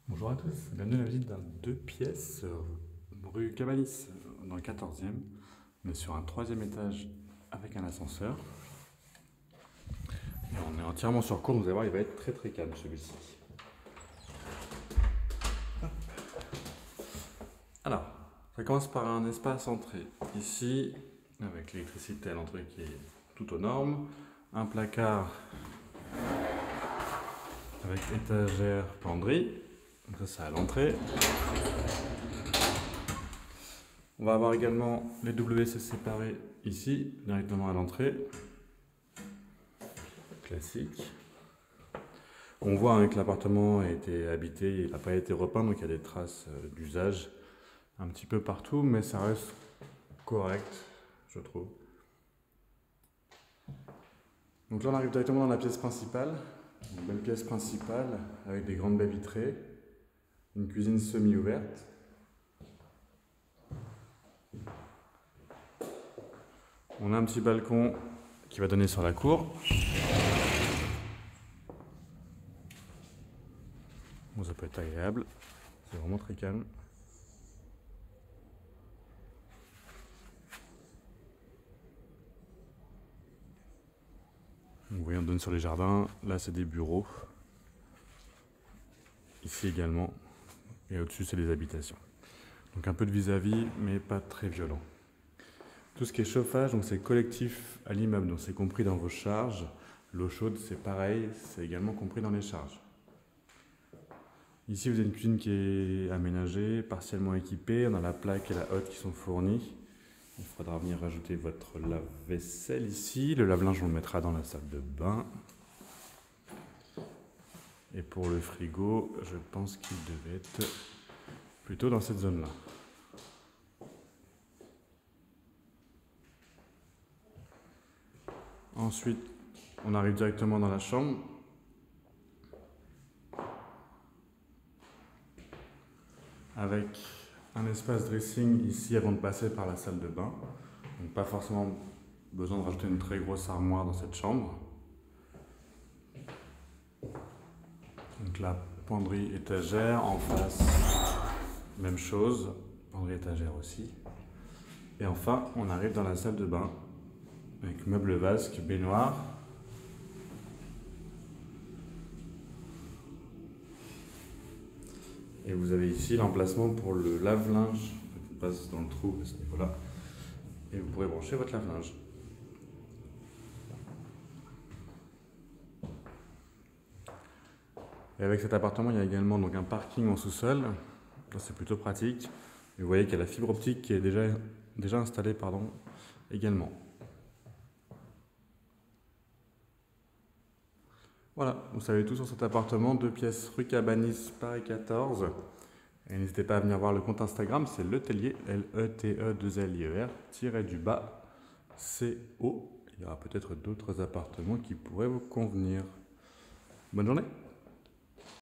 Bonjour à tous, bienvenue à la visite d'un 2 pièces rue Cabanis dans le 14e. On est sur un 3e étage avec un ascenseur. Et on est entièrement sur cour, vous allez voir, il va être très calme celui-ci. Alors, ça commence par un espace entrée ici, avec l'électricité à l'entrée qui est tout aux normes. Un placard avec étagère penderie. Donc ça, c'est à l'entrée. On va avoir également les WC séparés ici, directement à l'entrée. Classique. On voit que l'appartement a été habité, il n'a pas été repeint, donc il y a des traces d'usage un petit peu partout, mais ça reste correct, je trouve. Donc là, on arrive directement dans la pièce principale. Une belle pièce principale avec des grandes baies vitrées, une cuisine semi-ouverte. On a un petit balcon qui va donner sur la cour. Bon, ça peut être agréable, c'est vraiment très calme. Vous voyez, on donne sur les jardins. Là, c'est des bureaux. Ici également. Et au-dessus, c'est les habitations. Donc un peu de vis-à-vis, mais pas très violent. Tout ce qui est chauffage, donc c'est collectif à l'immeuble, donc c'est compris dans vos charges. L'eau chaude, c'est pareil, c'est également compris dans les charges. Ici, vous avez une cuisine qui est aménagée, partiellement équipée. On a la plaque et la hotte qui sont fournies. Il faudra venir rajouter votre lave-vaisselle ici. Le lave-linge, on le mettra dans la salle de bain. Et pour le frigo, je pense qu'il devait être plutôt dans cette zone-là. Ensuite, on arrive directement dans la chambre. Avec un espace dressing ici avant de passer par la salle de bain. Donc pas forcément besoin de rajouter une très grosse armoire dans cette chambre. Donc la penderie étagère en face, même chose, penderie étagère aussi. Et enfin, on arrive dans la salle de bain avec meuble vasque, baignoire. Et vous avez ici l'emplacement pour le lave-linge. On passe dans le trou à ce niveau-là. Et vous pourrez brancher votre lave-linge. Et avec cet appartement, il y a également donc un parking en sous-sol. C'est plutôt pratique. Et vous voyez qu'il y a la fibre optique qui est déjà installée également. Voilà, vous savez tout sur cet appartement, 2 pièces rue Cabanis, Paris 14. Et n'hésitez pas à venir voir le compte Instagram, c'est Letellier, L-E-T-E-2-L-I-E-R, _du-bas, C-O. Il y aura peut-être d'autres appartements qui pourraient vous convenir. Bonne journée!